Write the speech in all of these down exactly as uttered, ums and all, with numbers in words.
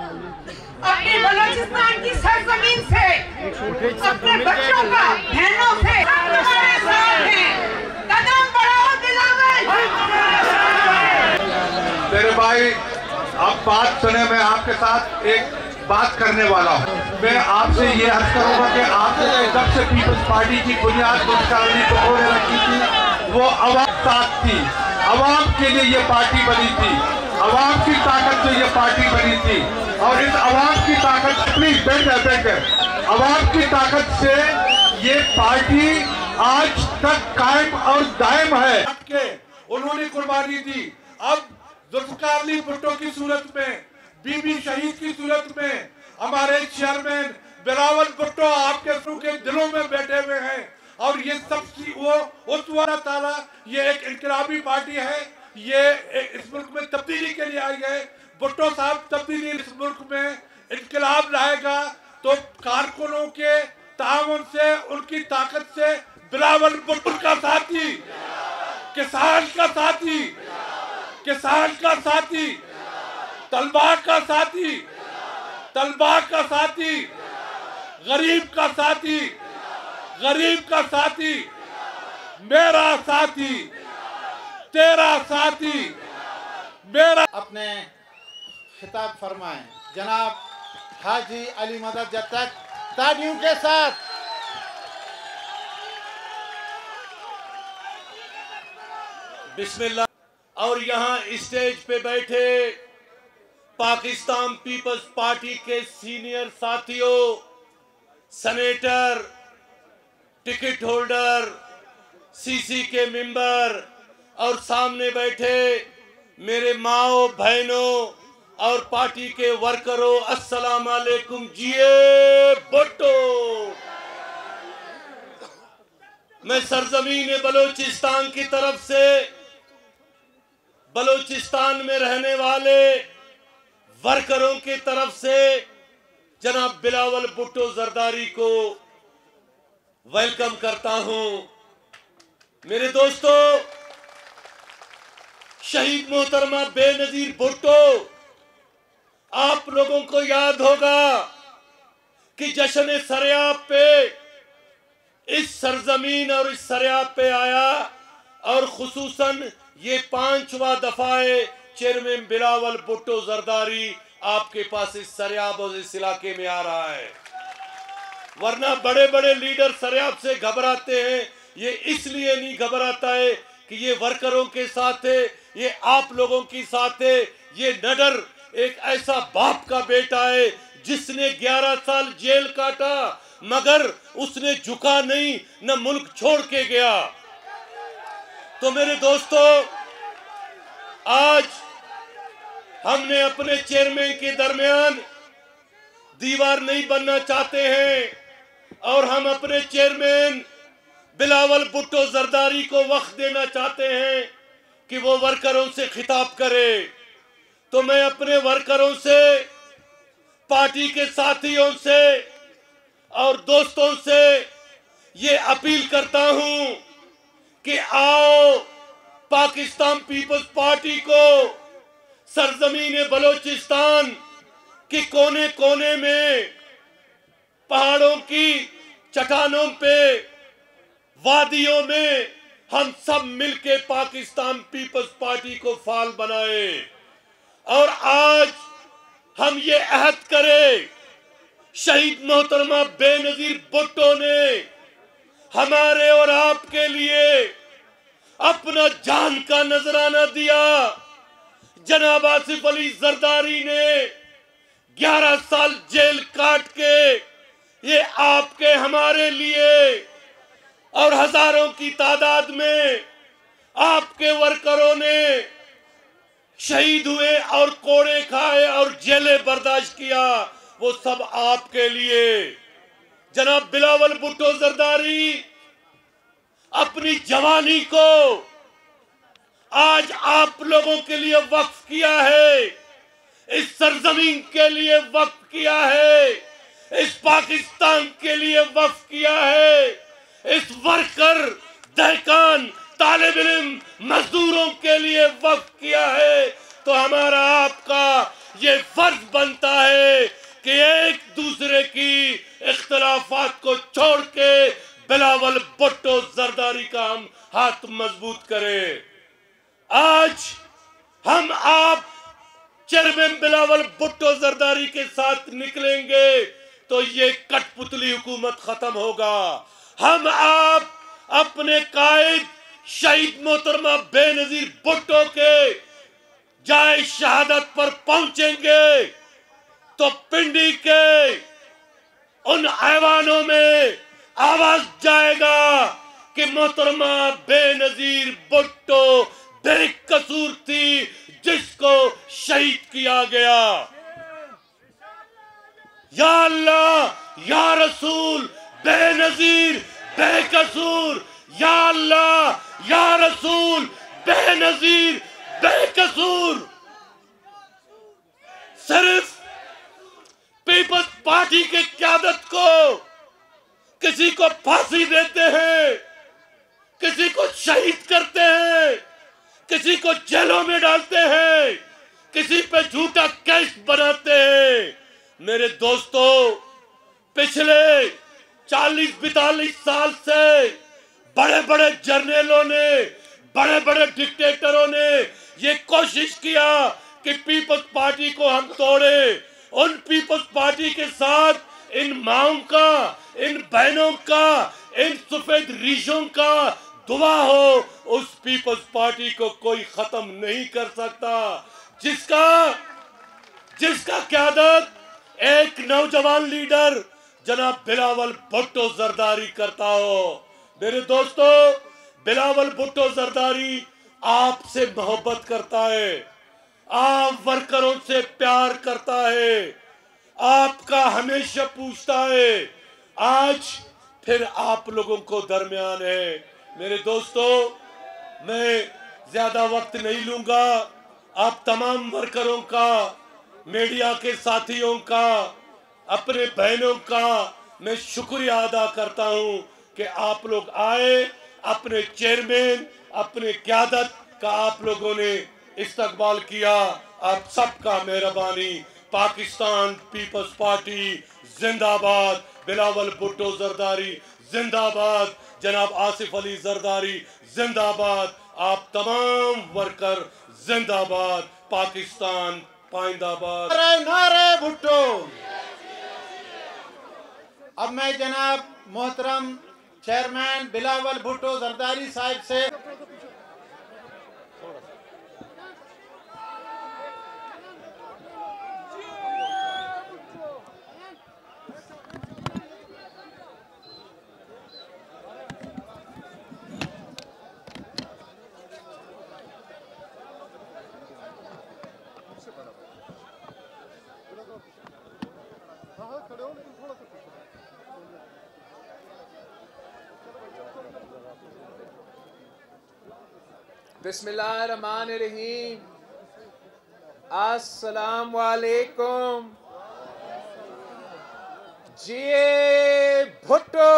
अपने बलूचिस्तान की सरजमीन से, अपने बच्चों का, बहनों से हमारे साथ हैं। कदम बढ़ाओ बिलावल। मेरे भाई, आप बात सुने, मैं आपके साथ एक बात करने वाला हूँ। मैं आपसे ये अर्ज करूँगा कि आपने जब से पीपल्स पार्टी की बुनियाद मुस्कानी को ओढ़े रखी थी, वो अवाम साथ थी। अवाम के लिए ये पार्टी बनी थी, अवाम की ताकत से ये पार्टी बनी थी। और इस अवाम की ताकत, प्लीज बैठ जाए बैठ जाए अवाम की ताकत से ये पार्टी आज तक कायम और दायम है। उन्होंने कुर्बानी दी। अब जुल्फ़िकार भुट्टो की सूरत में, बीबी शहीद की सूरत में, हमारे चेयरमैन बिलावल भुट्टो आपके के दिलों में बैठे हुए हैं। और ये सब वो उस वाला ताला, ये एक इनकलाबी पार्टी है, ये इस मुल्क में तब्दीली के लिए आई है। भुट्टो साहब तब्दीली इस मुल्क में इनकलाब लाएगा तो कारकुनों के ताउन से, उनकी ताकत से, बिलावल भुट्टो का साथी, किसान का साथी, किसान का साथी, तलबा का साथी, तलबा का साथी, गरीब का साथी, गरीब का साथी, मेरा साथी, तेरा साथी, मेरा। अपने खिताब फरमाएं जनाब हाजी अली मदद जब तक तालियों के साथ। बिस्मिल्लाह। और यहाँ स्टेज पे बैठे पाकिस्तान पीपल्स पार्टी के सीनियर साथियों, सेनेटर, टिकट होल्डर, सीसी के मेंबर, और सामने बैठे मेरे माओ बहनों और पार्टी के वर्करों, अस्सलाम वालेकुम। जिए भुट्टो। मैं सरजमीन बलोचिस्तान की तरफ से बलोचिस्तान में रहने वाले वर्करों की तरफ से जनाब बिलावल भुट्टो जरदारी को वेलकम करता हूं। मेरे दोस्तों, शहीद मोहतरमा बेनजीर भुट्टो, आप लोगों को याद होगा कि जश्न सरियाब पे इस सरजमीन और इस सरियाब पे आया, और खुसूसन ये पांचवा दफा है चेयरमैन बिलावल भुट्टो जरदारी आपके पास इस सरियाब और इस इलाके में आ रहा है। वरना बड़े बड़े लीडर सरियाब से घबराते हैं। ये इसलिए नहीं घबराता है कि ये वर्करों के साथ है, ये आप लोगों के साथ है। ये नडर एक ऐसा बाप का बेटा है जिसने ग्यारह साल जेल काटा, मगर उसने झुका नहीं, न मुल्क छोड़ के गया। तो मेरे दोस्तों, आज हमने अपने चेयरमैन के दरमियान दीवार नहीं बनना चाहते हैं, और हम अपने चेयरमैन बिलावल भुट्टो जरदारी को वक्त देना चाहते हैं कि वो वर्करों से खिताब करे। तो मैं अपने वर्करों से, पार्टी के साथियों से और दोस्तों से ये अपील करता हूं कि आओ पाकिस्तान पीपल्स पार्टी को सरजमीन बलोचिस्तान के कोने कोने में, पहाड़ों की चट्टानों पे, वादियों में हम सब मिलके पाकिस्तान पीपल्स पार्टी को फाल बनाए। और आज हम ये अहद करें, शहीद मोहतरमा बेनजीर भुट्टो ने हमारे और आपके लिए अपना जान का नजराना दिया। जनाब आसिफ अली जरदारी ने ग्यारह साल जेल काट के ये आपके हमारे लिए और हजारों की तादाद में आपके वर्करों ने शहीद हुए और कोड़े खाए और जेलें बर्दाश्त किया, वो सब आपके लिए। जनाब बिलावल भुट्टो जरदारी अपनी जवानी को आज आप लोगों के लिए वक्फ किया है, इस सरजमीन के लिए वक्फ किया है, इस पाकिस्तान के लिए वक्फ किया है, इस वर्कर, दहकान, तालिब इल्म, मजदूरों के लिए वक्फ किया है। तो हमारा आपका ये फर्ज बनता है زرداری کا ہم ہاتھ مضبوط کریں. آج ہم آپ چیئرمین بلاول بھٹو زرداری کے ساتھ نکلیں گے تو یہ کٹ پتلی حکومت ختم ہوگا. ہم آپ اپنے قائد شہید محترمہ بے نظیر بھٹو کے جائے شہادت پر پہنچیں گے تو پنڈی کے ان ایوانوں میں آواز جائے گا کہ محترمہ بے نظیر بھٹو بے قصور تھی جس کو شہید کیا گیا. یا اللہ یا رسول بے نظیر بے قصور. یا اللہ یا رسول بے نظیر بے قصور. صرف پیپلز پارٹی کے قیادت کو کسی کو پھانسی دیتے ہیں, کسی کو شہید کرتے ہیں, کسی کو جیلوں میں ڈالتے ہیں, کسی پہ جھوٹا کیس بناتے ہیں. میرے دوستو, پچھلے چالیس بیتالیس سال سے بڑے بڑے جرنیلوں نے, بڑے بڑے ڈکٹیٹروں نے یہ کوشش کیا کہ پیپلز پارٹی کو ہم توڑیں. ان پیپلز پارٹی کے ساتھ ان ماؤں کا, ان بہنوں کا, ان سفید ریشوں کا دعا ہو, اس پیپلز پارٹی کو کوئی ختم نہیں کر سکتا جس کا جس کا قیادت ایک نوجوان لیڈر جناب بلاول بھٹو زرداری کرتا ہو. میرے دوستو, بلاول بھٹو زرداری آپ سے محبت کرتا ہے, آپ ورکروں سے پیار کرتا ہے, آپ کا ہمیشہ پوچھتا ہے. آج پھر آپ لوگوں کو درمیان ہے. میرے دوستو, میں زیادہ وقت نہیں لوں گا. آپ تمام ورکروں کا, میڈیا کے ساتھیوں کا, اپنے بہنوں کا میں شکریہ ادا کرتا ہوں کہ آپ لوگ آئے, اپنے چیئرمین, اپنے قیادت کا آپ لوگوں نے استقبال کیا. آپ سب کا مہربانی. پاکستان پیپلز پارٹی زندہ باد. بلاول بھٹو زرداری زندہ باد. جناب آصف علی زرداری زندہ باد. آپ تمام ورکر زندہ باد. پاکستان پائندہ باد. نعرہ بھٹو. اب میں جناب محترم چیئرمین بلاول بھٹو زرداری صاحب سے بسم اللہ الرحمن الرحیم. السلام علیکم. جیے بھٹو.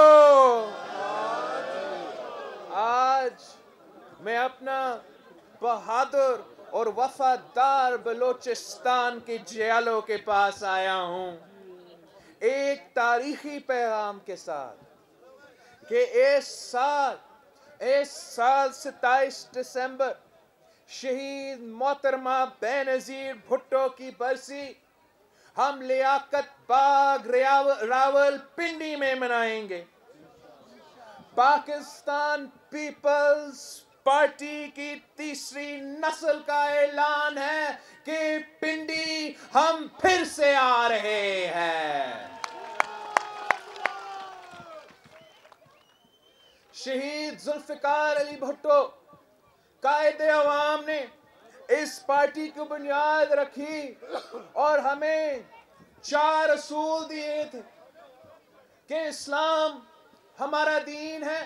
آج میں اپنا بہادر اور وفادار بلوچستان کے جیلوں کے پاس آیا ہوں ایک تاریخی پیغام کے ساتھ کہ اس سال اس سال ستائیس دسمبر شہید محترمہ بے نظیر بھٹو کی برسی ہم لیاقت باغ راول پنڈی میں منائیں گے. پاکستان پیپلز پارٹی کی تیسری نسل کا اعلان ہے کہ پنڈی ہم پھر سے آ رہے ہیں. شہید ذوالفقار علی بھٹو قائد عوام نے اس پارٹی کی بنیاد رکھی اور ہمیں چار اصول دیے تھے کہ اسلام ہمارا دین ہے,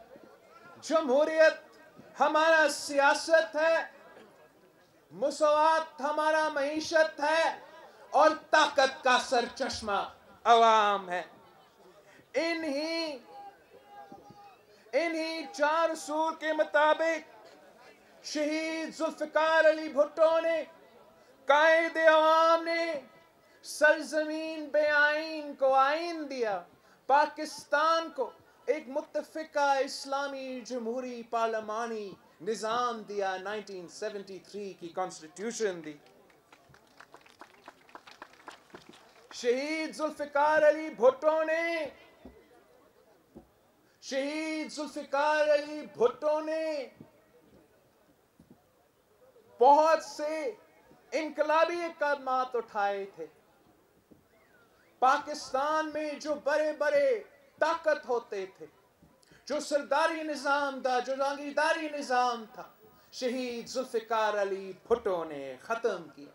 جمہوریت ہمارا سیاست ہے, مساوات ہمارا معیشت ہے اور طاقت کا سرچشمہ عوام ہے. انہی انہی چار اصول کے مطابق شہید ذوالفقار علی بھٹو نے, قائد عوام نے سرزمین بے آئین کو آئین دیا, پاکستان کو ایک متفقہ اسلامی جمہوری پارلیمانی نظام دیا، نائنٹین سیونٹی تھری کی کانسٹیٹیوشن دی. شہید ذوالفقار علی بھٹو نے شہید ذوالفقار علی بھٹو نے بہت سے انقلابی اقدامات اٹھائے تھے. پاکستان میں جو بڑے بڑے طاقت ہوتے تھے، جو سرداری نظام تھا، جو جاگیرداری نظام تھا، شہید ذوالفقار علی بھٹو نے ختم کیا.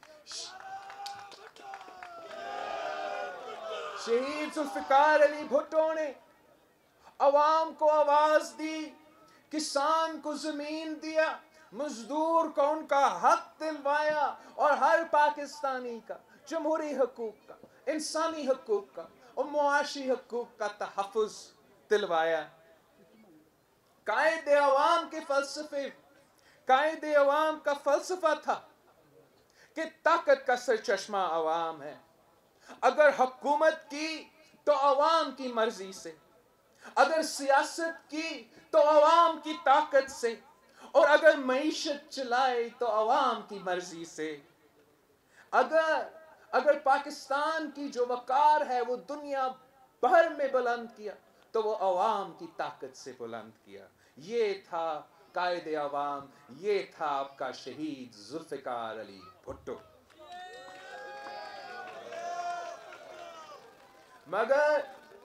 شہید ذوالفقار علی بھٹو نے عوام کو آواز دی، کسان کو زمین دیا، مزدور کو ان کا حق دلوایا، اور ہر پاکستانی کا جمہوری حقوق کا، انسانی حقوق کا اور معاشی حقوق کا تحفظ دلوایا. قائد عوام کے فلسفے قائد عوام کا فلسفہ تھا کہ طاقت کا سرچشمہ عوام ہے. اگر حکومت کی تو عوام کی مرضی سے، اگر سیاست کی تو عوام کی طاقت سے، اور اگر معیشت چلائے تو عوام کی مرضی سے. اگر اگر پاکستان کی جو وقار ہے وہ دنیا بھر میں بلند کیا تو وہ عوام کی طاقت سے بلند کیا. یہ تھا قائد عوام، یہ تھا آپ کا شہید ذوالفقار علی بھٹو. مگر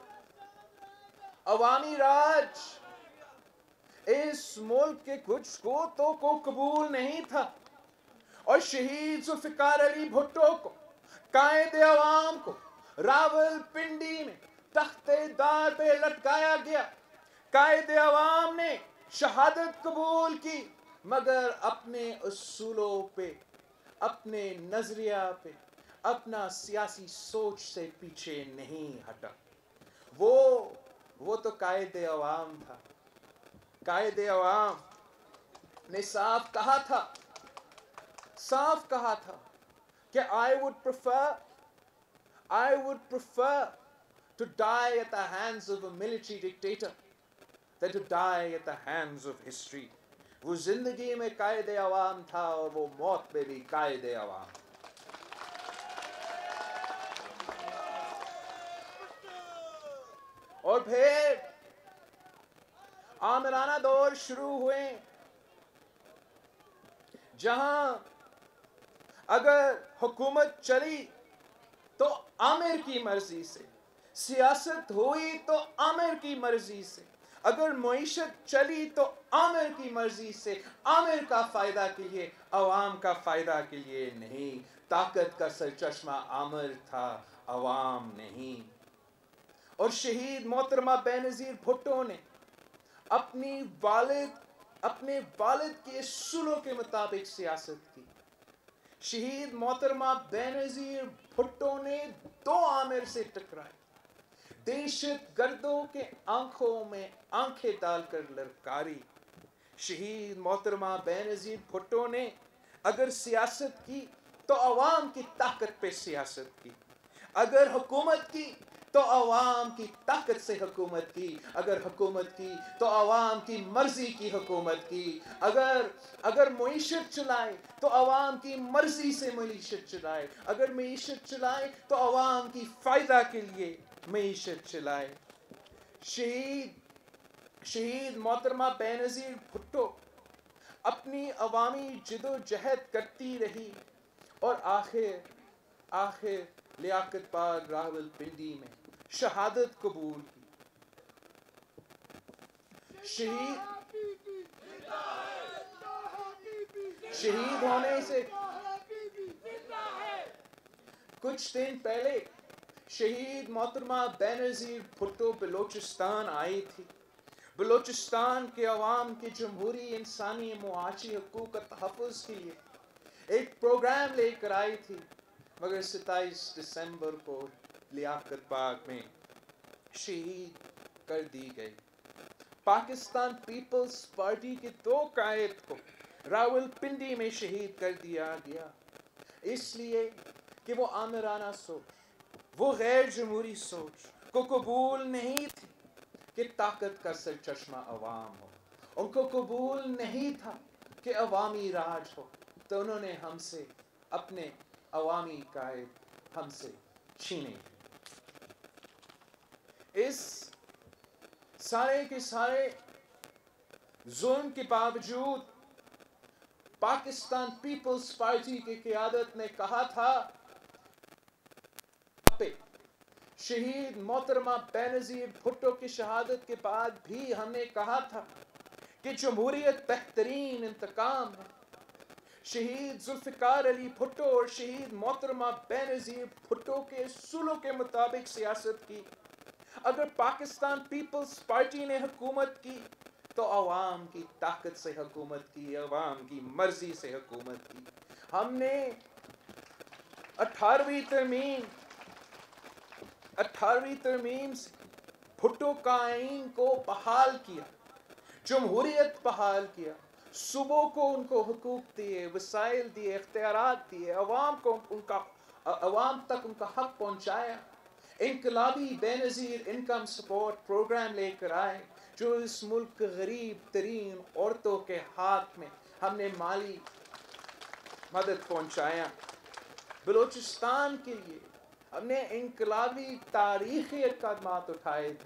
عوامی راج اس ملک کے کچھ قوتوں کو قبول نہیں تھا، اور شہید ذوالفقار علی بھٹو کو، قائد عوام کو راول پنڈی میں تختے دار پہ لٹکایا گیا. قائد عوام نے شہادت قبول کی، مگر اپنے اصولوں پہ، اپنے نظریہ پہ، اپنا سیاسی سوچ سے پیچھے نہیں ہٹا. وہ وہ تو قائد عوام تھا. قائد عوام نے صاف کہا تھا صاف کہا تھا کہ I would prefer I would prefer to die at the hands of a military dictator than to die at the hands of history. وہ زندگی میں قائد عوام تھا اور وہ موت میں بھی قائد عوام. اور پھر آمرانہ دور شروع ہوئے، جہاں اگر حکومت چلی تو آمر کی مرضی سے، سیاست ہوئی تو آمر کی مرضی سے، اگر معیشت چلی تو آمر کی مرضی سے، آمر کا فائدہ کے لیے، عوام کا فائدہ کے لیے نہیں. طاقت کا سرچشمہ آمر تھا، عوام نہیں. اور شہید محترمہ بینظیر بھٹو نے اپنی والد اپنے والد کے اصولوں کے مطابق سیاست کی. شہید محترمہ بینظیر بھٹو نے دو آمر سے ٹکرائے، دہشت گردوں کے آنکھوں میں آنکھیں ڈال کر للکاری. شہید محترمہ بینظیر بھٹو نے اگر سیاست کی تو عوام کی طاقت پہ سیاست کی، اگر حکومت کی تو عوام کی طاقت سے حکومت کی، اگر حکومت کی تو عوام کی مرضی کی حکومت کی، اگر اگر معیشت چلائے تو عوام کی مرضی سے معیشت چلائے، اگر معیشت چلائے تو عوام کی فائدہ کے لیے معیشت چلائے. شہید شہید محترمہ بینظیر بھٹو اپنی عوامی جدوجہد کرتی رہی اور آخر آخر لیاقت باغ راول پنڈی میں شہادت قبول کی. شہید شہید ہونے سے کچھ دن پہلے شہید محترمہ بینظیر بھٹو بلوچستان آئی تھی. بلوچستان کے عوام کے جمہوری انسانی معاشی حقوق کا تحفظ کے لیے ایک پروگرام لے کر آئی تھی، مگر ستائیس دسمبر کو لیاقت باغ میں شہید کر دی گئی. پاکستان پیپلز پارٹی کے دو قائد کو راول پنڈی میں شہید کر دیا گیا، اس لیے کہ وہ آمرانہ سوچ، وہ غیر جمہوری سوچ کو قبول نہیں تھی. کہ طاقت کا سرچشمہ عوام ہو. ان کو قبول نہیں تھا کہ عوامی راج ہو، تو انہوں نے ہم سے اپنے عوامی قائد ہم سے چھینے. اس سارے کے سارے ظلم کے باوجود پاکستان پیپلز پارٹی کی قیادت نے کہا تھا، شہید محترمہ بے نظیر بھٹو کی شہادت کے بعد بھی ہم نے کہا تھا کہ جمہوریت بہترین انتقام ہے. شہید ذوالفقار علی بھٹو اور شہید محترمہ بے نظیر بھٹو کے اصولوں کے مطابق سیاست کی. اگر پاکستان پیپلز پارٹی نے حکومت کی تو عوام کی طاقت سے حکومت کی، عوام کی مرضی سے حکومت کی. ہم نے اٹھارہویں ترمیم اٹھارہویں ترمیم سے بھٹو کا آئین کو بحال کیا، جمہوریت بحال کیا، صوبوں کو ان کو حقوق دیے، وسائل دیے، اختیارات دیے، عوام کو ان کا عوام تک ان کا حق پہنچایا. انقلابی بے نظیر انکم سپورٹ پروگرام لے کر آئے جو اس ملک غریب ترین عورتوں کے ہاتھ میں ہم نے مالی مدد پہنچایا. بلوچستان کے لیے ہم نے انقلابی تاریخی اقدامات اٹھائے تھے.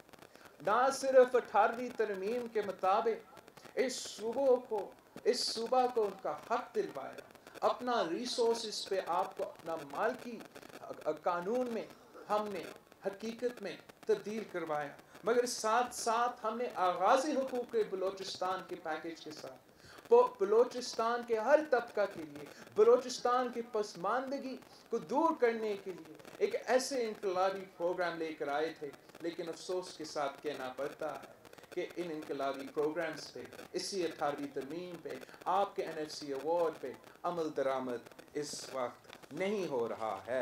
نہ صرف اٹھارہویں ترمیم کے مطابق اس صوبوں کو اس صوبہ کو ان کا حق دلوایا، اپنا ریسورسز پہ آپ کو اپنا مالکی قانون میں ہم نے حقیقت میں تبدیل کروایا، مگر ساتھ ساتھ ہم نے آغاز حقوق بلوچستان کے پیکیج کے ساتھ بلوچستان کے ہر طبقہ کے لیے، بلوچستان کی پسماندگی کو دور کرنے کے لیے ایک ایسے انقلابی پروگرام لے کر آئے تھے. لیکن افسوس کے ساتھ کہنا پڑتا ہے کہ ان انقلابی پروگرامز پہ، اسی اٹھارہویں ترمیم پہ، آپ کے این ایف سی ایوارڈ پہ عمل درآمد اس وقت نہیں ہو رہا ہے.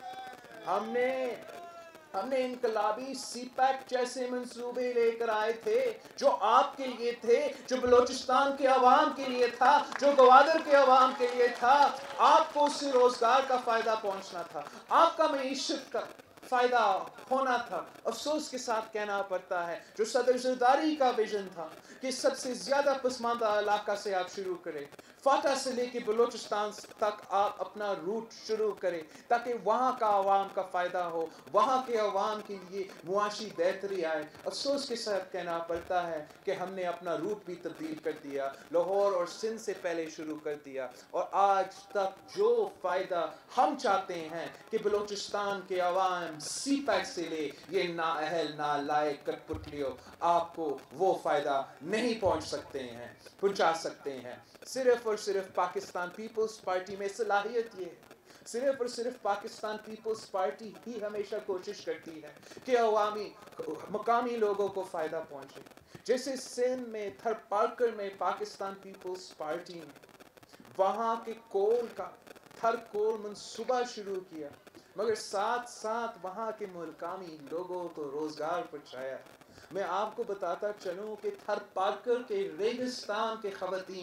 ہم نے ہم نے انقلابی سی پیک جیسے منصوبے لے کر آئے تھے جو آپ کے لیے تھے، جو بلوچستان کے عوام کے لیے تھا، جو گوادر کے عوام کے لیے تھا. آپ کو اس سے روزگار کا فائدہ پہنچنا تھا، آپ کا معیشت کا فائدہ ہونا تھا. افسوس کے ساتھ کہنا پڑتا ہے جو صدر زرداری کا ویژن تھا کہ سب سے زیادہ پسماندہ علاقہ سے آپ شروع کریں، فاٹا سے لے کے بلوچستان تک آپ اپنا روٹ شروع کریں تاکہ وہاں کا عوام کا فائدہ ہو، وہاں کے عوام کے لیے معاشی بہتری آئے. افسوس کے ساتھ کہنا پڑتا ہے کہ ہم نے اپنا روٹ بھی تبدیل کر دیا، لاہور اور سندھ سے پہلے شروع کر دیا، اور آج تک جو فائدہ ہم چاہتے ہیں کہ بلوچستان کے عوام سی پیک سے لے، یہ نااہل نالائق کٹ پتلیوں آپ کو وہ فائدہ نہیں پہنچ سکتے ہیں پہنچا سکتے ہیں. صرف اور صرف پاکستان پیپلز پارٹی میں صلاحیت یہ ہے، صرف اور صرف پاکستان پیپلز پارٹی ہی ہمیشہ کوشش کرتی ہے کہ عوامی مقامی لوگوں کو فائدہ پہنچے. جیسے سندھ میں تھر پارکر میں پاکستان پیپلز پارٹی نے وہاں کے کول کا تھر کول منصوبہ شروع کیا، مگر ساتھ ساتھ وہاں کے مقامی لوگوں کو روزگار پہنچایا. میں آپ کو بتاتا چلوں کہ تھر پارکر کے ریگستان کے خواتین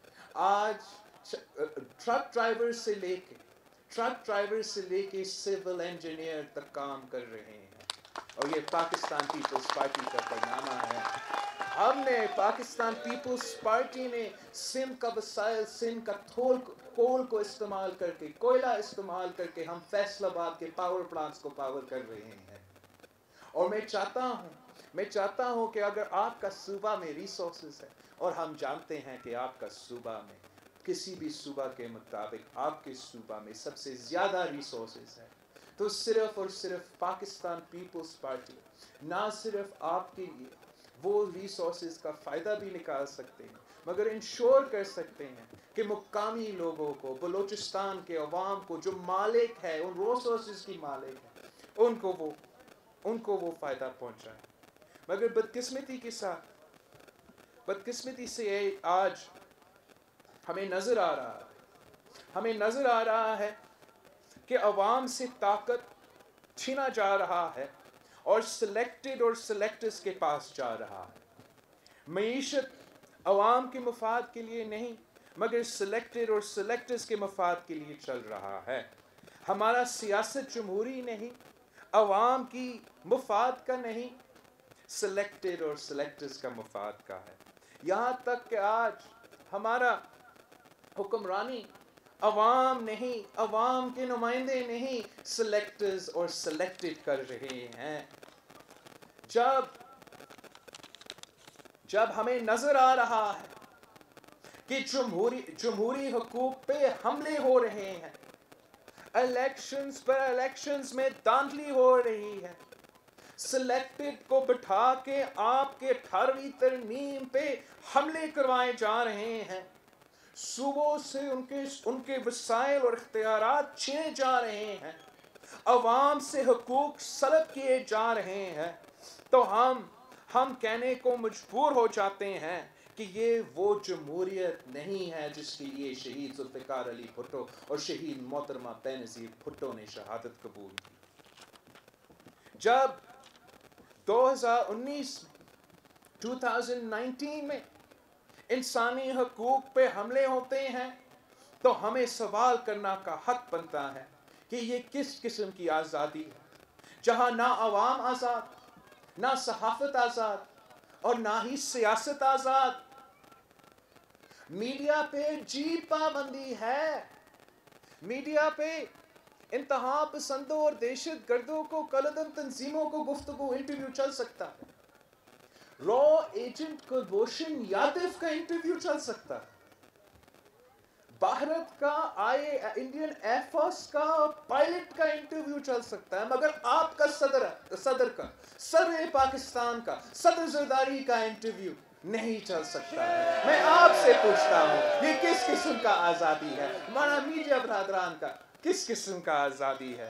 آج ٹرک ڈرائیور سے لے کے ٹرک ڈرائیور سے لے کے سول انجینئر تک کام کر رہے ہیں، اور یہ پاکستان پیپلز پارٹی کا کارنامہ ہے. ہم نے پاکستان پیپلز پارٹی نے سندھ کا وسائل، سندھ کا تھول کول کو استعمال کر کے، کوئلہ استعمال کر کے ہم فیصل آباد کے پاور پلانٹس کو پاور کر رہے ہیں. اور میں چاہتا ہوں میں چاہتا ہوں کہ اگر آپ کا صوبہ میں ریسورسز ہے، اور ہم جانتے ہیں کہ آپ کا صوبہ میں کسی بھی صوبہ کے مطابق آپ کے صوبہ میں سب سے زیادہ ریسورسز ہے، تو صرف اور صرف پاکستان پیپلز پارٹی نہ صرف آپ کے لیے وہ ریسورسز کا فائدہ بھی نکال سکتے ہیں، مگر انشور کر سکتے ہیں کہ مقامی لوگوں کو، بلوچستان کے عوام کو جو مالک ہے، ان ریسورسز کی مالک ہے، ان کو وہ ان کو وہ فائدہ پہنچائے. مگر بدقسمتی کے ساتھ بدقسمتی سے آج ہمیں نظر آ رہا ہے ہمیں نظر آ رہا ہے کہ عوام سے طاقت چھینا جا رہا ہے اور سلیکٹڈ اور سلیکٹرز کے پاس جا رہا ہے. معیشت عوام کے مفاد کے لیے نہیں مگر سلیکٹڈ اور سلیکٹرز کے مفاد کے لیے چل رہا ہے. ہمارا سیاست جمہوری نہیں، عوام کی مفاد کا نہیں، सिलेक्टेड और सिलेक्टर्स का मफाद का है। यहाँ तक कि आज हमारा हुक्मरानी अवाम नहीं, अवाम के नुमाइंदे नहीं, सिलेक्टर्स और सिलेक्टेड कर रहे हैं। जब जब हमें नजर आ रहा है कि जमहूरी जमहूरी हुकूक पे हमले हो रहे हैं, इलेक्शंस पर इलेक्शंस में धांधली हो रही है, सिलेक्टेड को बिठा के आपके अठारहवीं तरमीम पे हमले करवाए जा रहे हैं, सूबों से उनके उनके वसाइल और इख्तियारात छीने जा रहे हैं, अवाम से हुकूक सलब किए जा रहे हैं, तो हम हम कहने को मजबूर हो जाते हैं कि ये वो जमहूरियत नहीं है जिसके लिए शहीद जुल्फ़िकार अली भुट्टो और शहीद मोहतरमा बेनज़ीर भुट्टो ने शहादत कबूल की। जब दो हज़ार उन्नीस दो हज़ार उन्नीस में इंसानी हकूक पे हमले होते हैं तो हमें सवाल करना का हक बनता है कि ये किस किस्म की आज़ादी है, जहाँ ना अवाम आज़ाद, ना सहाफ़त आज़ाद और ना ही सियासत आज़ाद। मीडिया पे जी पाबंदी है, मीडिया पे इंतहा पसंदों और दहशत गर्दों को, कलदम तंजीमों को गुफ्तगू इंटरव्यू चल सकता है, रॉ एजेंट कुलभूषण यादव का इंटरव्यू चल सकता है, भारत का आए इंडियन एयरफोर्स का पायलट का इंटरव्यू चल सकता है, मगर आपका सदर सदर का सदर पाकिस्तान का सदर जरदारी का इंटरव्यू नहीं चल सकता है। मैं आपसे पूछता हूँ, ये किस किस्म का आज़ादी है? हमारा मीडिया बरादरान का किस किस्म का आज़ादी है?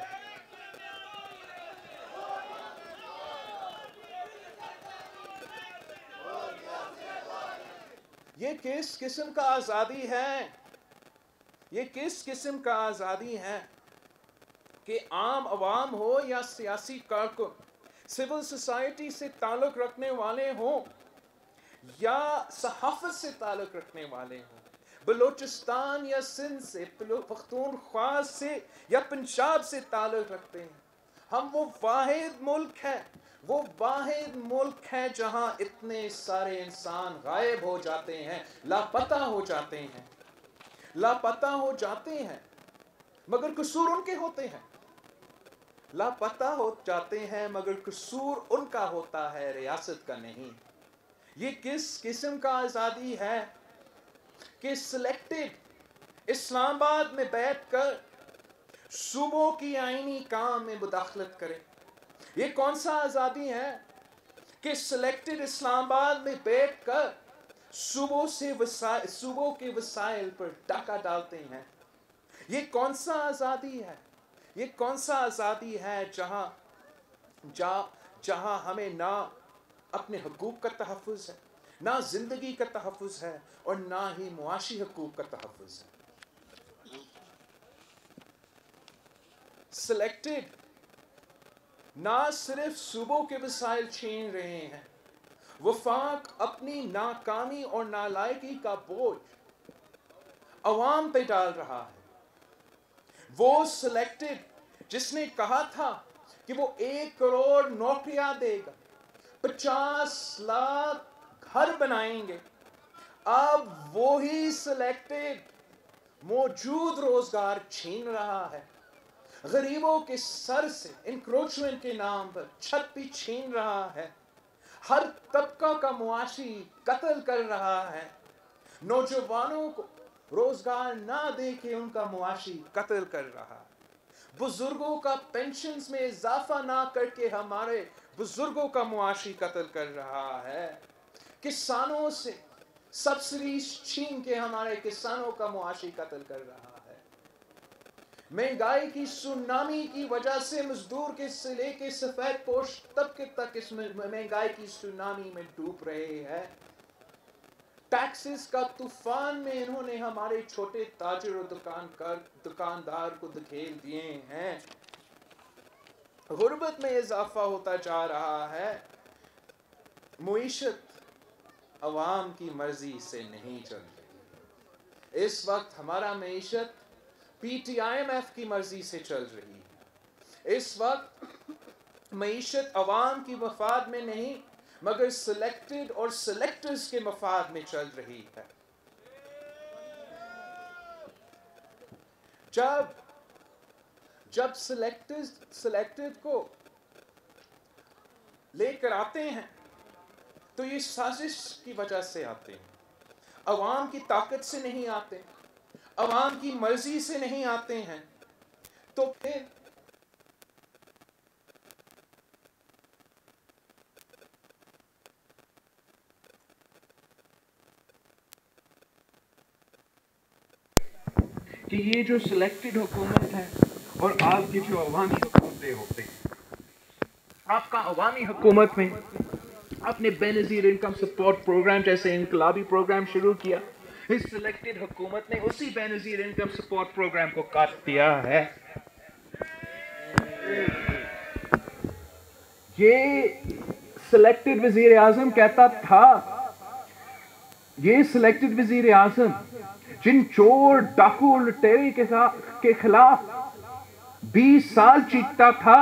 ये किस किस्म का आज़ादी है? ये किस किस्म का आज़ादी है कि आम अवाम हो या सियासी कारकुन, सिविल सोसाइटी से ताल्लुक़ रखने वाले हों या सहाफ़त से ताल्लुक़ रखने वाले हों, बलोचिस्तान या सिंध से, पख्तूनख्वा से या पंजाब से ताल्लुक़ रखते हैं, हम वो वाहिद मुल्क है, वो वाहिद मुल्क है जहाँ इतने सारे इंसान गायब हो जाते हैं, लापता हो जाते हैं, लापता हो जाते हैं, मगर कसूर उनके होते हैं, लापता हो जाते हैं मगर कसूर उनका होता है, रियासत का नहीं। ये किस किस्म का आज़ादी है कि सिलेक्टेड इस्लामाबाद में बैठकर सूबों की आईनी काम में मुदाखलत करे? ये कौन सा आज़ादी है कि सिलेक्टेड इस्लामाबाद में बैठकर सूबों से वसाइल सूबों के वसाइल पर डाका डालते हैं? ये कौन सा आज़ादी है? ये कौन सा आज़ादी है जहाँ जहाँ जहाँ हमें ना अपने हकूक़ का तहफ़्फ़ुज़ है, ना ज़िंदगी का तहफ़्फ़ुज़ है और ना ही मुआशी हकूक़ का तहफ़्फ़ुज़ है। सिलेक्टेड ना सिर्फ सूबों के वसाइल छीन रहे हैं, वफाक अपनी नाकामी और नालायकी का बोझ अवाम पे डाल रहा है। वो सिलेक्टेड जिसने कहा था कि वो एक करोड़ नौकरियां देगा, पचास लाख घर बनाएंगे, अब वो ही सिलेक्टेड मौजूद रोजगार छीन रहा है, गरीबों के सर से इंक्रोचमेंट के नाम पर छत भी छीन रहा है, हर तबका का मुआशी कत्ल कर रहा है, नौजवानों को रोजगार ना दे के उनका मुआशी कत्ल कर रहा है, बुजुर्गों का पेंशन्स में इजाफा ना करके हमारे बुजुर्गों का मुआशी कत्ल कर रहा है, किसानों से सब्सिडीज छीन के हमारे किसानों का मुआशी कत्ल कर रहा है, महंगाई की सुनामी की वजह से मजदूर के से लेके सफेद पोश तबके तक इस महंगाई की सुनामी में डूब रहे हैं, टैक्सेस का तूफान में इन्होंने हमारे छोटे ताजिर और दुकानदार दुकानदार को धकेल दिए हैं, गुर्बत में इजाफा होता जा रहा है, मुईशत अवाम की मर्जी से नहीं चल रही। इस वक्त हमारा मईशत P T I M F की मर्जी से चल रही है। इस वक्त मईशत अवाम की मफाद में नहीं मगर सिलेक्टेड और सिलेक्टर्स के मफाद में चल रही है। जब जब सिलेक्टेड सिलेक्टेड को लेकर आते हैं तो ये साजिश की वजह से आते हैं, अवाम की ताकत से नहीं आते, अवाम की मर्जी से नहीं आते हैं। तो फिर कि ये जो सिलेक्टेड हुकूमत है और आपकी जो अवामी हुकूमतें होते हैं, आपका अवामी हुकूमत में आपने बेनज़ीर इनकम सपोर्ट प्रोग्राम जैसे इनकलाबी प्रोग्राम शुरू किया, इस सिलेक्टेड हुकूमत ने उसी बेनज़ीर इनकम सपोर्ट प्रोग्राम को काट दिया है। ये सिलेक्टेड वज़ीर आज़म कहता था, ये सिलेक्टेड वज़ीर आज़म जिन चोर डाकू लुटेरे के के खिलाफ बीस साल चीखता था,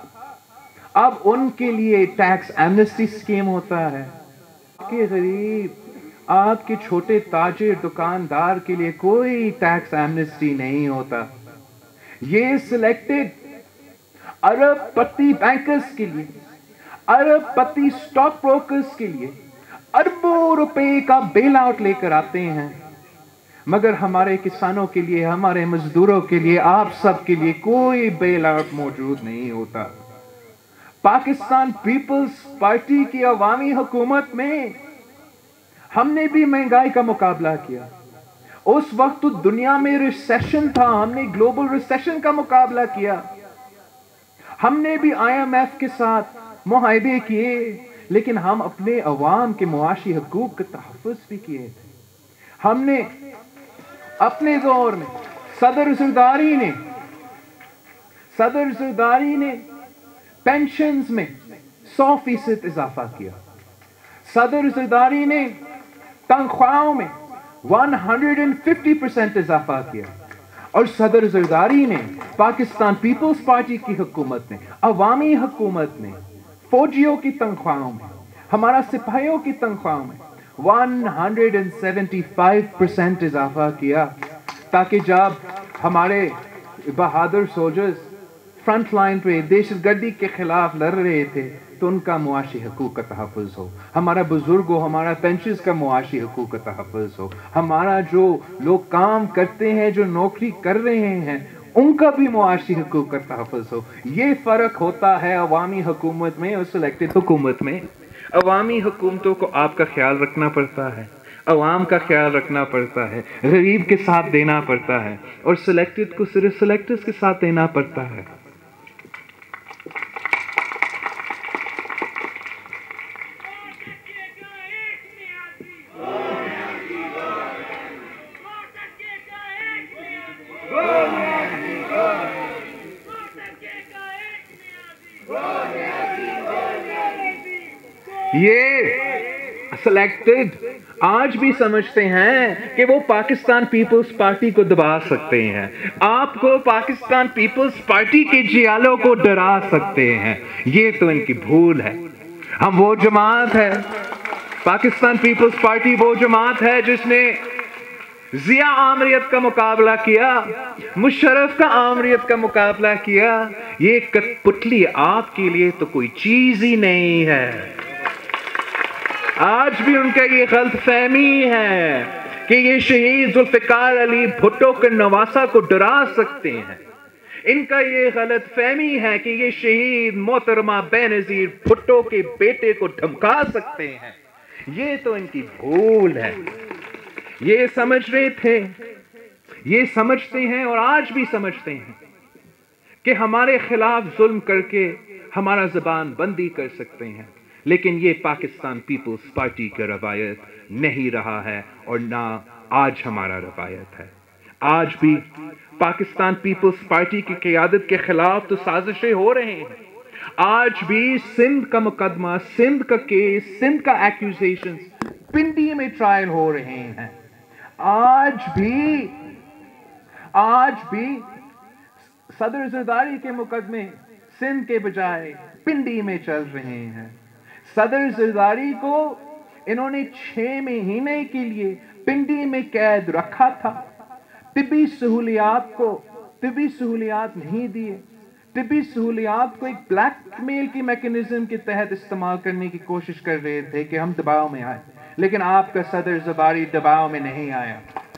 अब उनके लिए टैक्स एमनेस्टी स्कीम होता है कि गरीब, आपके छोटे ताजिर दुकानदार के लिए कोई टैक्स एमनेस्टी नहीं होता। ये सिलेक्टेड अरबपति बैंकर्स के लिए, अरबपति स्टॉक ब्रोकर्स के लिए अरबों रुपए का बेल आउट लेकर आते हैं, मगर हमारे किसानों के लिए, हमारे मजदूरों के लिए, आप सब के लिए कोई बेल आउट मौजूद नहीं होता। पाकिस्तान पीपल्स पार्टी की अवामी हुकूमत में हमने भी महंगाई का मुकाबला किया। उस वक्त तो दुनिया में रिसेशन था, हमने ग्लोबल रिसेशन का मुकाबला किया। हमने भी आई एम एफ के साथ मुआहदे किए, लेकिन हम अपने अवाम के मुआशी हकूक का तहफ़्फ़ुज़ भी किए थे। हमने अपने दौर में सदर ज़रदारी ने सदर ज़रदारी ने पेंशन्स में सौ फीसद इजाफा किया। सदर ज़रदारी ने तनख्वाहों में एक सौ पचास परसेंट इजाफा किया। और सदर ज़रदारी ने, पाकिस्तान पीपल्स पार्टी की हुकूमत ने, अवामी हुकूमत ने फौजियों की तनख्वाहों में, हमारा सिपाहियों की तनख्वाहों में एक सौ पचहत्तर परसेंट इजाफा किया, ताकि जब हमारे बहादुर सोल्जर्स फ्रंट लाइन पे दहशतगर्दी के खिलाफ लड़ रहे थे तो उनका मुआशी हकूक का तहफ़्फ़ुज़ हो, हमारा बुजुर्ग हो, हमारा पेंशन्स का मुआशी हकूक का तहफ़्फ़ुज़ हो, हमारा जो लोग काम करते हैं, जो नौकरी कर रहे हैं, उनका भी मुआशी हकूक का तहफ़्फ़ुज़ हो। ये फ़र्क होता है अवामी हुकूमत में और सिलेक्टेड हुकूमत में। अवामी हुकूमतों को आपका ख्याल रखना पड़ता है, अवाम का ख्याल रखना पड़ता है, गरीब के साथ देना पड़ता है, और सिलेक्टेड को सिर्फ सिलेक्टर्स के साथ देना पड़ता है। ये सिलेक्टेड आज भी समझते हैं कि वो पाकिस्तान पीपल्स पार्टी को दबा सकते हैं, आपको पाकिस्तान पीपल्स पार्टी के जियालों को डरा सकते हैं। ये तो इनकी भूल है। हम वो जमात है, पाकिस्तान पीपल्स पार्टी वो जमात है जिसने जिया आमरीत का मुकाबला किया, मुशर्रफ का आमरीत का मुकाबला किया। ये कठपुतली आपके लिए तो कोई चीज ही नहीं है। आज भी उनका ये गलत फहमी है कि ये शहीद जुल्फ़िकार अली भुट्टो के नवासा को डरा सकते हैं। इनका ये गलत फहमी है कि ये शहीद मोहतरमा बेनज़ीर भुट्टो के बेटे को धमका सकते हैं। ये तो इनकी भूल है। ये समझ रहे थे, ये समझते हैं और आज भी समझते हैं कि हमारे खिलाफ जुल्म करके हमारा ज़बान बंदी कर सकते हैं, लेकिन ये पाकिस्तान पीपल्स पार्टी का रवायत नहीं रहा है और ना आज हमारा रवायत है। आज भी पाकिस्तान पीपल्स पार्टी की क़यादत के खिलाफ तो साजिशें हो रहे हैं। आज भी सिंध का मुकदमा, सिंध का केस, सिंध का एक्यूजेशन पिंडी में ट्रायल हो रहे हैं। आज भी आज भी सदर ज़रदारी के मुकदमे सिंध के बजाय पिंडी में चल रहे हैं। सदर जरदारी को इन्होंने छह महीने के लिए पिंडी में कैद रखा था। तिब्बी सहूलियात को तिब्बी सहूलियात नहीं दिए। तिब्बी सहूलियात को एक ब्लैकमेल की मैकेनिज्म के तहत इस्तेमाल करने की कोशिश कर रहे थे कि हम दबाव में आए, लेकिन आपका सदर जरदारी दबाव में नहीं आया।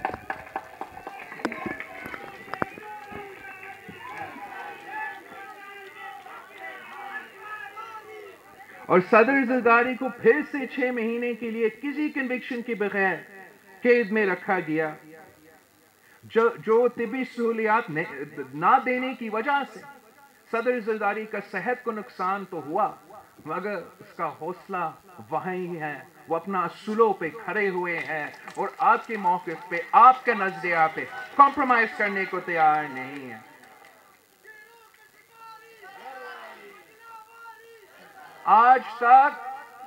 और सदर जरदारी को फिर से छह महीने के लिए किसी कन्विक्शन के बगैर कैद में रखा गया, जो जो तिब्बी सहूलियात ना देने की वजह से सदर जरदारी का सेहत को नुकसान तो हुआ, मगर उसका हौसला वहीं है, वो अपना असूलों पे खड़े हुए हैं और आपके मौके पे, आपके नजरिया पे कॉम्प्रोमाइज करने को तैयार नहीं है। आज तक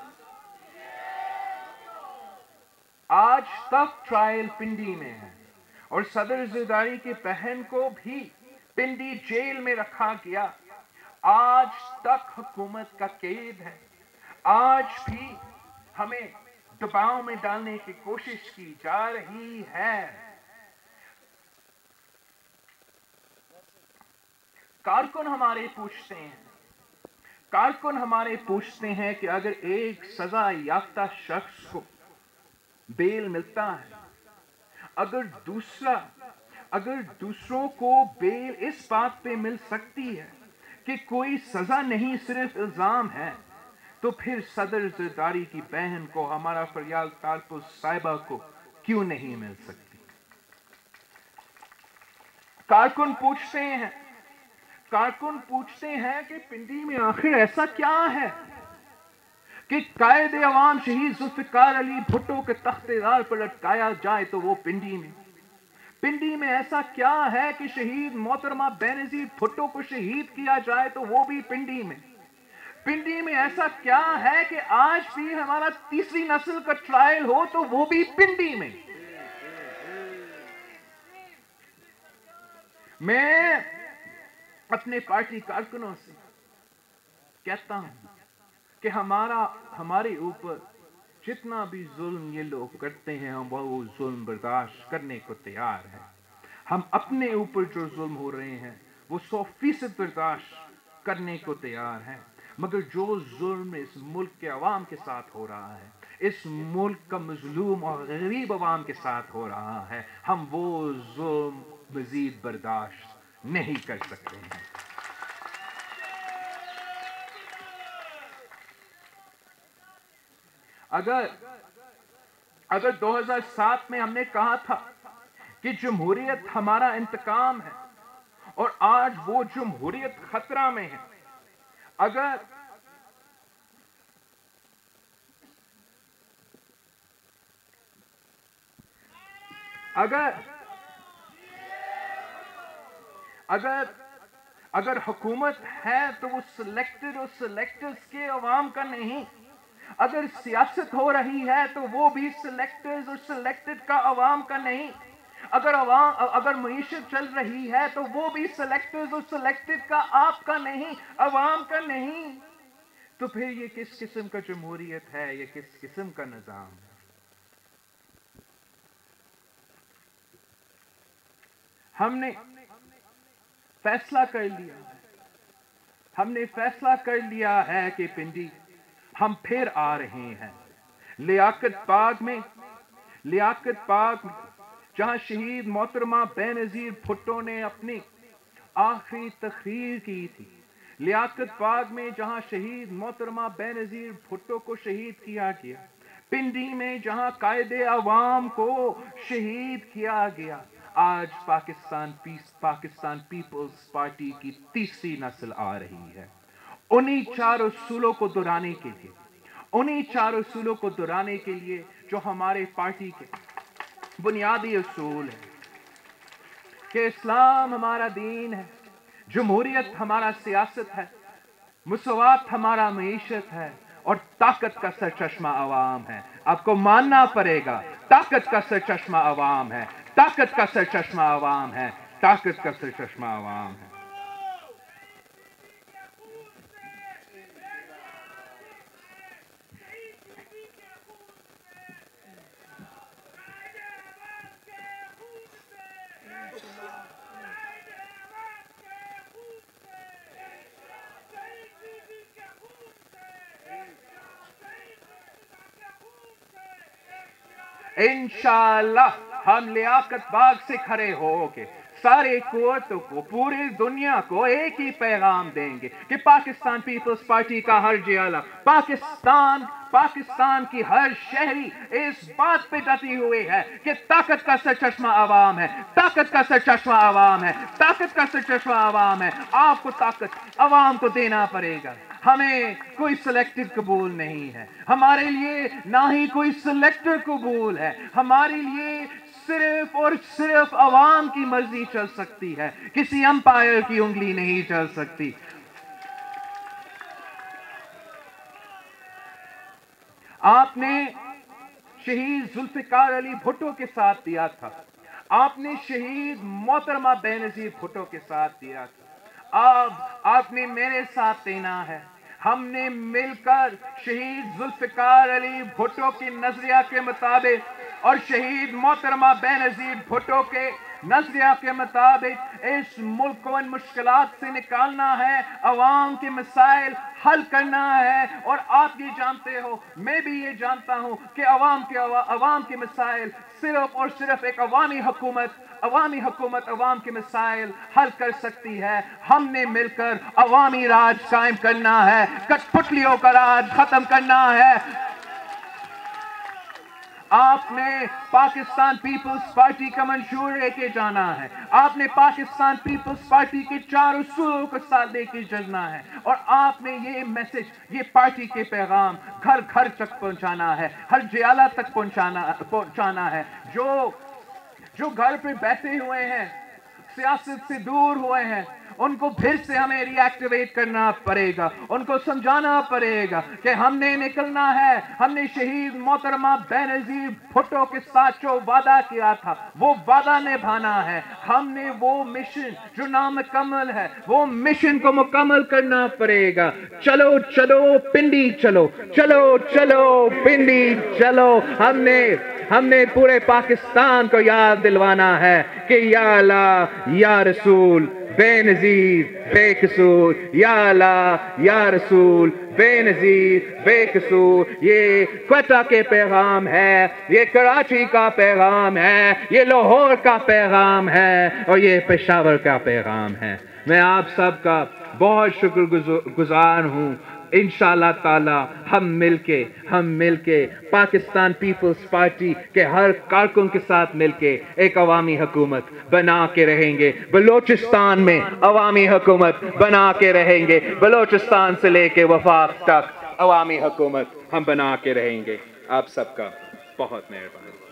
आज तक ट्रायल पिंडी में है और सदर जरदारी की बहन को भी पिंडी जेल में रखा गया। आज तक हुकूमत का कैद है। आज भी हमें दबाव में डालने की कोशिश की जा रही है। कारकुन हमारे पूछते हैं कारकुन हमारे पूछते हैं कि अगर एक सजा याफ्ता शख्स को बेल मिलता है, अगर दूसरा अगर दूसरों को बेल इस बात पे मिल सकती है कि कोई सजा नहीं सिर्फ इल्जाम है, तो फिर सदर जरदारी की बहन को, हमारा फरियाद तारपुर साहिबा को क्यों नहीं मिल सकती? कारकुन पूछते हैं कारकुन पूछते हैं कि पिंडी में आखिर ऐसा क्या है कि कायदे अवाम शहीद जुल्फिकार अली भुट्टो के तख्तेदार पर लटकाया जाए तो वो पिंडी में पिंडी में ऐसा क्या है कि शहीद मोहतरमा बेनजीर भुट्टो को शहीद किया जाए तो वो भी पिंडी में पिंडी में ऐसा क्या है कि आज भी हमारा तीसरी नस्ल का ट्रायल हो तो वो भी पिंडी में। मैं अपने पार्टी कारकुनों से कहता हूं कि हमारा हमारे ऊपर जितना भी जुल्म ये लोग करते हैं, हम वो जुल्म बर्दाश्त करने को तैयार हैं। हम अपने ऊपर जो जुल्म हो रहे हैं वो सौ फीसद बर्दाश्त करने को तैयार हैं, मगर जो जुल्म इस मुल्क के अवाम के साथ हो रहा है, इस मुल्क का मजलूम और गरीब अवाम के साथ हो रहा है, हम वो जुल्म मजीद बर्दाश्त नहीं कर सकते हैं। अगर अगर दो हज़ार सात में हमने कहा था कि जमहूरियत हमारा इंतकाम है और आज वो जमहूरियत खतरा में है, अगर अगर अगर अगर हुकूमत है तो वो सिलेक्टेड और सिलेक्टर्स के अवाम का नहीं। अगर सियासत हो रही है तो वो भी सिलेक्टर्स और सिलेक्टेड का अवाम का नहीं। अगर अवाम अगर मईशत चल रही है तो वो भी सिलेक्टर्स और सिलेक्टेड का आपका नहीं, अवाम का नहीं। तो फिर ये किस किस्म का जमहूरियत है, ये किस किस्म का निजाम है? हमने फैसला कर लिया हमने फैसला कर लिया है कि पिंडी हम फिर आ रहे हैं। लियाकत बाग में लियाकत बाग जहां शहीद मोहतरमा बेनजीर भुट्टो ने अपनी आखिरी तकरीर की थी, लियाकत बाग में जहां शहीद मोहतरमा बेनजीर भुट्टो को शहीद किया गया, पिंडी में जहां कायदे अवाम को शहीद किया गया, आज Pakistan peace Pakistan Peoples Party की तीसरी नस्ल आ रही है। उन्हीं चार उसूलों को दोहराने के लिए उन्हीं चार उसूलों को दोहराने के लिए जो हमारे पार्टी के बुनियादी उसूल है कि इस्लाम हमारा दीन है, जमहूरियत हमारा सियासत है, मुसवात हमारा मईशत है और ताकत का सरचश्मा अवाम है। आपको मानना पड़ेगा, ताकत का सरचश्मा अवाम है, ताकत का सरचश्मा अवाम है, ताकत का सरचश्मा अवाम है। इंशाअल्लाह हम लियाकत बाग से खड़े होके सारे कुव्वतों को, पूरी दुनिया को एक ही पैगाम देंगे कि पाकिस्तान पीपल्स पार्टी का हर जिला, पाकिस्तान पाकिस्तान की हर शहरी इस बात पे डटी हुई है कि ताकत का सरचश्मा आवाम है, ताकत का सरचश्मा आवाम है, ताकत का सरचश्मा आवाम है। आपको ताकत आवाम को देना पड़ेगा। हमें कोई सिलेक्टेड कबूल नहीं है, हमारे लिए ना ही कोई सिलेक्टर कबूल है। हमारे लिए सिर्फ और सिर्फ आवाम की मर्जी चल सकती है, किसी अंपायर की उंगली नहीं चल सकती। आपने शहीद जुल्फिकार अली भुट्टो के साथ दिया था, आपने शहीद मोहतरमा बेनजीर भुट्टो के साथ दिया था, अब आपने मेरे साथ देना है। हमने मिलकर शहीद जुल्फिकार अली भुट्टो की नजरिया के मुताबिक और शहीद मोहतरमा बेनजीर भुट्टो के नजरिया के मुताबिक इस मुल्क को इन मुश्किलात से निकालना है, अवाम के मसाइल हल करना है। और आप ये जानते हो, मैं भी ये जानता हूं कि अवाम के अवाम के मसाइल सिर्फ और सिर्फ एक अवामी हुकूमत अवामी हुकूमत अवाम के मसाइल हल कर सकती है। हमने मिलकर अवामी राज कायम करना है, कठपुतलियों का राज खत्म करना है। आपने पाकिस्तान पीपल्स पार्टी का मंशूर लेके जाना है, आपने पाकिस्तान पीपल्स पार्टी के चार उसूलों को साथ लेके चलना है, और आपने ये मैसेज, ये पार्टी के पैगाम घर घर तक पहुंचाना है, हर जिला तक पहुंचाना पहुंचाना है। जो जो घर पे बैठे हुए हैं, सियासत से दूर हुए हैं, उनको फिर से हमें रिएक्टिवेट करना पड़ेगा, उनको समझाना पड़ेगा कि हमने निकलना है। हमने शहीद मोहतरमा बेनजीर भुट्टो के साथ जो वादा किया था वो वादा निभाना है। हमने वो मिशन जो नामुकम्मल है वो मिशन को मुकम्मल करना पड़ेगा। चलो चलो पिंडी चलो, चलो चलो पिंडी चलो। हमने हमने पूरे पाकिस्तान को याद दिलवाना है कि या अल्लाह या रसूल बेनजीर बेकसूर, या अल्लाह या रसूल बेनजीर बेकसूर। ये क्वेटा के पैगाम है, ये कराची का पैगाम है, ये लाहौर का पैगाम है, और ये पेशावर का पैगाम है। मैं आप सबका बहुत शुक्रगुजार हूँ। इंशाअल्लाह ताला हम मिलके हम मिलके पाकिस्तान पीपल्स पार्टी के हर कारकुन के साथ मिलके एक अवामी हुकूमत बना के रहेंगे। बलोचिस्तान में अवामी हुकूमत बना के रहेंगे, बलोचिस्तान से लेके वफाक तक अवामी हुकूमत हम बना के रहेंगे। आप सबका बहुत मेहरबानी।